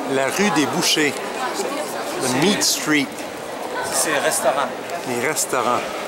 La rue des Bouchers. The Meat Street. C'est restaurant. Les restaurants.